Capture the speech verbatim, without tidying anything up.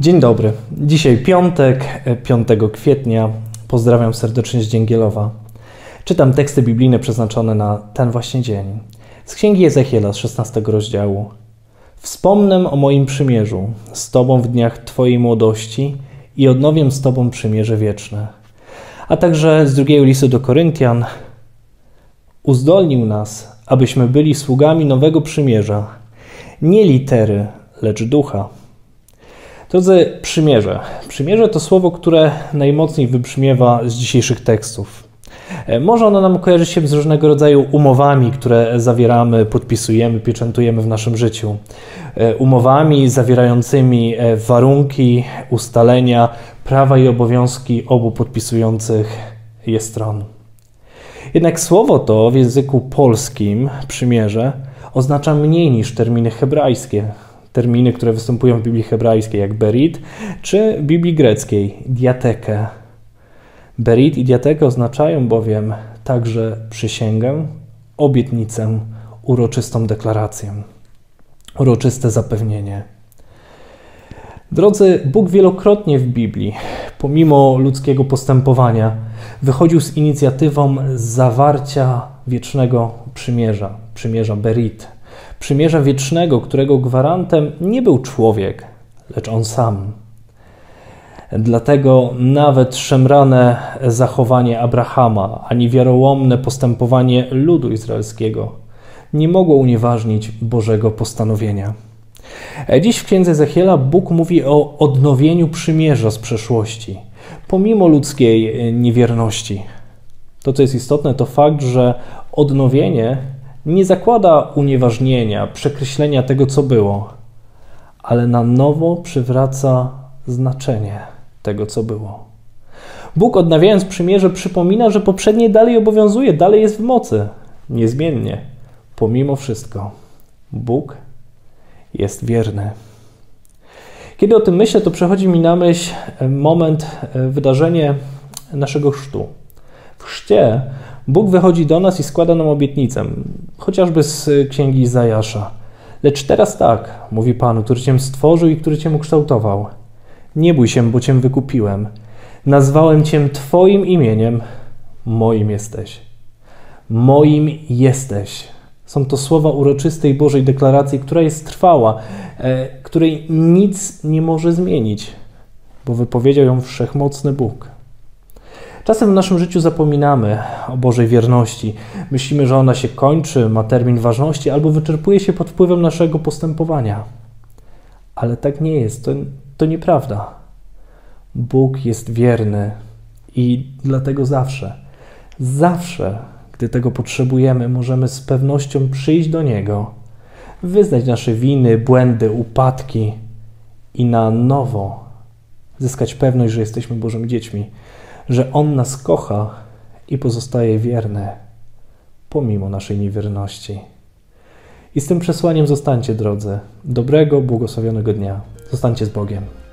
Dzień dobry. Dzisiaj piątek, piątego kwietnia. Pozdrawiam serdecznie z Dzięgielowa. Czytam teksty biblijne przeznaczone na ten właśnie dzień. Z Księgi Ezechiela z szesnastego rozdziału. Wspomnę o moim przymierzu z Tobą w dniach Twojej młodości i odnowię z Tobą przymierze wieczne. A także z drugiego listu do Koryntian. Uzdolnił nas, abyśmy byli sługami nowego przymierza. Nie litery, lecz ducha. Drodzy, przymierze. Przymierze to słowo, które najmocniej wybrzmiewa z dzisiejszych tekstów. Może ono nam kojarzyć się z różnego rodzaju umowami, które zawieramy, podpisujemy, pieczętujemy w naszym życiu. Umowami zawierającymi warunki, ustalenia, prawa i obowiązki obu podpisujących je stron. Jednak słowo to w języku polskim, przymierze, oznacza mniej niż terminy hebrajskie. Terminy, które występują w Biblii hebrajskiej, jak berit, czy Biblii greckiej, diateke. Berit i diateke oznaczają bowiem także przysięgę, obietnicę, uroczystą deklarację, uroczyste zapewnienie. Drodzy, Bóg wielokrotnie w Biblii, pomimo ludzkiego postępowania, wychodził z inicjatywą zawarcia wiecznego przymierza, przymierza berit. Przymierza wiecznego, którego gwarantem nie był człowiek, lecz on sam. Dlatego nawet szemrane zachowanie Abrahama, ani wiarołomne postępowanie ludu izraelskiego nie mogło unieważnić Bożego postanowienia. Dziś w Księdze Ezechiela Bóg mówi o odnowieniu przymierza z przeszłości, pomimo ludzkiej niewierności. To, co jest istotne, to fakt, że odnowienie nie zakłada unieważnienia, przekreślenia tego, co było, ale na nowo przywraca znaczenie tego, co było. Bóg, odnawiając przymierze, przypomina, że poprzednie dalej obowiązuje, dalej jest w mocy, niezmiennie. Pomimo wszystko, Bóg jest wierny. Kiedy o tym myślę, to przychodzi mi na myśl moment, wydarzenie naszego chrztu. W chrzcie Bóg wychodzi do nas i składa nam obietnicę, chociażby z Księgi Izajasza. Lecz teraz tak, mówi Pan, który Cię stworzył i który Cię ukształtował. Nie bój się, bo Cię wykupiłem. Nazwałem Cię Twoim imieniem, moim jesteś. Moim jesteś. Są to słowa uroczystej Bożej deklaracji, która jest trwała, e, której nic nie może zmienić, bo wypowiedział ją wszechmocny Bóg. Czasem w naszym życiu zapominamy o Bożej wierności. Myślimy, że ona się kończy, ma termin ważności albo wyczerpuje się pod wpływem naszego postępowania. Ale tak nie jest. To, to nieprawda. Bóg jest wierny i dlatego zawsze, zawsze, gdy tego potrzebujemy, możemy z pewnością przyjść do Niego, wyznać nasze winy, błędy, upadki i na nowo zyskać pewność, że jesteśmy Bożymi dziećmi, że On nas kocha i pozostaje wierny, pomimo naszej niewierności. I z tym przesłaniem zostańcie, drodzy. Dobrego, błogosławionego dnia. Zostańcie z Bogiem.